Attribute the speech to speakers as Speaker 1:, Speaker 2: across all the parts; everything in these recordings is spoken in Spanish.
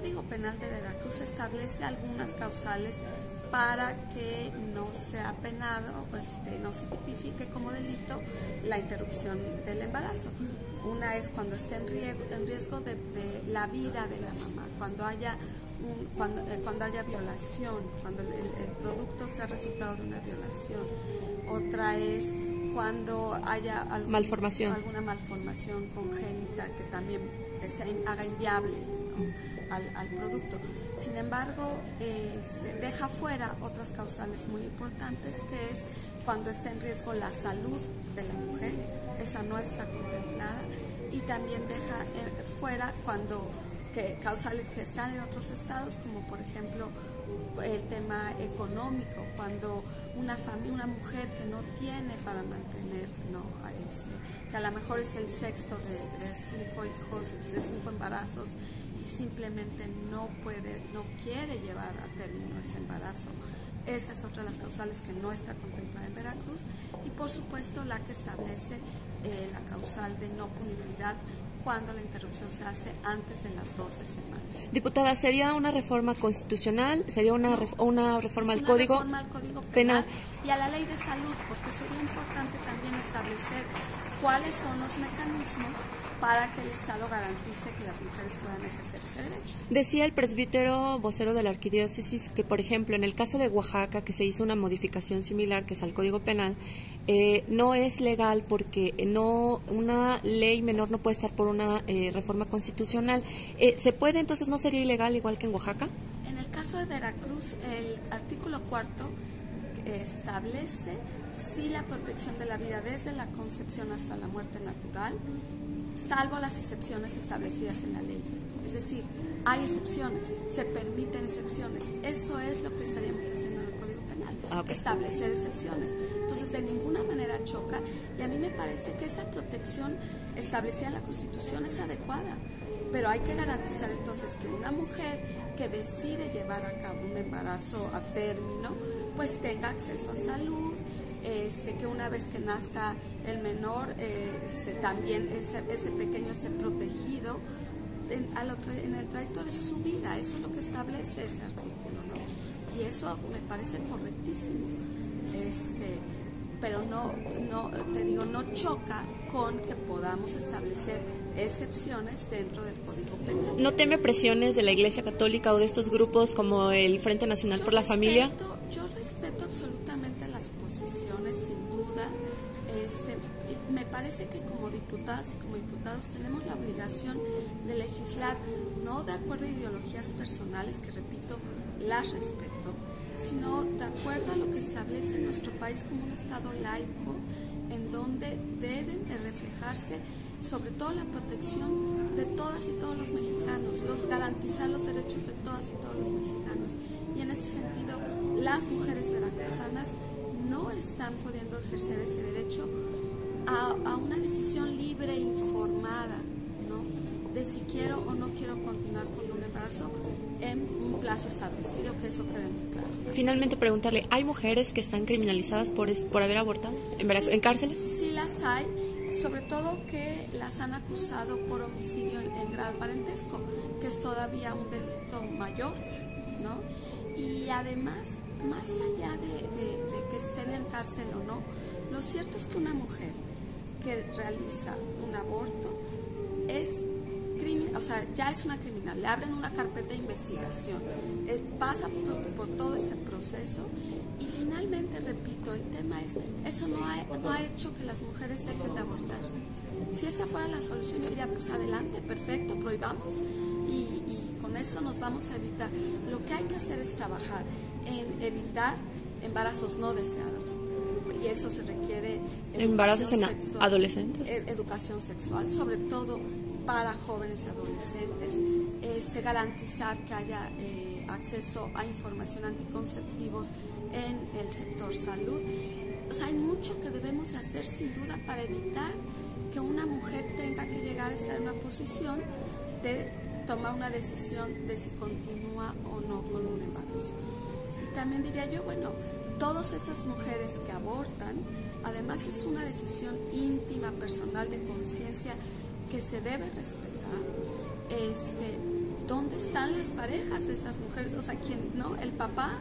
Speaker 1: Código Penal de Veracruz establece algunas causales para que no sea penado, no se tipifique como delito la interrupción del embarazo. Una es cuando esté en riesgo de la vida de la mamá, cuando haya violación, cuando el producto sea resultado de una violación. Otra es cuando haya alguna malformación congénita que también se haga inviable, ¿no?, al producto. Sin embargo, deja fuera otras causales muy importantes, que es cuando está en riesgo la salud de la mujer, esa no está contemplada, y también deja fuera causales que están en otros estados, como por ejemplo el tema económico, cuando una mujer que no tiene para mantener, ¿no?, que a lo mejor es el sexto de 5 hijos, de 5 embarazos, y simplemente no quiere llevar a término ese embarazo. Esa es otra de las causales que no está contemplada en Veracruz, y por supuesto la que establece la causal de no punibilidad cuando la interrupción se hace antes de las 12 semanas.
Speaker 2: Diputada, ¿sería una reforma constitucional? ¿Sería una reforma al Código Penal
Speaker 1: y a la Ley de Salud? Porque sería importante también establecer cuáles son los mecanismos para que el Estado garantice que las mujeres puedan ejercer ese derecho.
Speaker 2: Decía el presbítero vocero de la arquidiócesis que, por ejemplo, en el caso de Oaxaca, que se hizo una modificación similar, que es al Código Penal, no es legal porque una ley menor no puede estar por una reforma constitucional. ¿Se puede, entonces no sería ilegal igual que en Oaxaca?
Speaker 1: En el caso de Veracruz, el artículo 4 establece sí la protección de la vida desde la concepción hasta la muerte natural, salvo las excepciones establecidas en la ley. Es decir, hay excepciones, se permiten excepciones. Eso es lo que estaríamos haciendo en el Código Penal, establecer excepciones. Entonces, de ninguna manera choca, y a mí me parece que esa protección establecida en la Constitución es adecuada, pero hay que garantizar entonces que una mujer que decide llevar a cabo un embarazo a término, pues tenga acceso a salud, que una vez que nazca el menor, también ese pequeño esté protegido en el trayecto de su vida. Eso es lo que establece ese artículo, ¿no? Y eso me parece correctísimo, pero no choca con que podamos establecer excepciones dentro del Código Penal.
Speaker 2: ¿No teme presiones de la Iglesia Católica o de estos grupos como el Frente Nacional por la Familia?
Speaker 1: Yo respeto absolutamente las posiciones, sin duda. Me parece que como diputadas y como diputados tenemos la obligación de legislar, no de acuerdo a ideologías personales, que repito, las respeto, sino de acuerdo a lo que establece nuestro país como un Estado laico, en donde deben de reflejarse sobre todo la protección de todas y todos los mexicanos, garantizar los derechos de todas y todos los mexicanos. Y en este sentido, las mujeres veracruzanas no están pudiendo ejercer ese derecho a una decisión libre e informada, ¿no?, de si quiero o no quiero continuar con un embarazo en un plazo establecido, que eso quede muy claro.
Speaker 2: Finalmente preguntarle, ¿hay mujeres que están criminalizadas por haber abortado en cárceles?
Speaker 1: Sí las hay, sobre todo que las han acusado por homicidio en grado de parentesco, que es todavía un delito mayor, ¿no? Y además, más allá de que estén en cárcel o no, lo cierto es que una mujer que realiza un aborto ya es una criminal, le abren una carpeta de investigación, pasa por todo ese proceso, y finalmente, repito, el tema es, eso no ha hecho que las mujeres dejen de abortar. Si esa fuera la solución, yo diría, pues adelante, perfecto, prohibamos, y con eso nos vamos a evitar. Lo que hay que hacer es trabajar en evitar embarazos no deseados, y eso se requiere
Speaker 2: embarazos en adolescentes,
Speaker 1: educación sexual, sobre todo para jóvenes y adolescentes, garantizar que haya acceso a información anticonceptivos en el sector salud. O sea, hay mucho que debemos hacer sin duda para evitar que una mujer tenga que llegar a estar en una posición de tomar una decisión de si continúa o no con un embarazo. Y también diría yo, bueno, todas esas mujeres que abortan, además es una decisión íntima, personal, de conciencia, que se debe respetar, ¿dónde están las parejas de esas mujeres? O sea, ¿quién, no? El papá,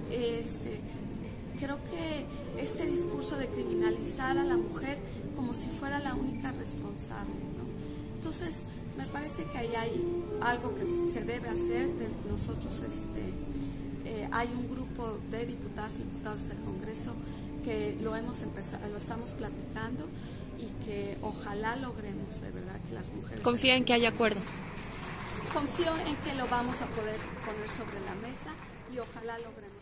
Speaker 1: creo que este discurso de criminalizar a la mujer como si fuera la única responsable, ¿no? Entonces, me parece que ahí hay algo que se debe hacer de nosotros. Hay un grupo de diputadas y diputados del Congreso que lo estamos platicando y que ojalá logremos, de verdad, que las mujeres...
Speaker 2: ¿Confía en que haya acuerdo?
Speaker 1: Confío en que lo vamos a poder poner sobre la mesa y ojalá logremos.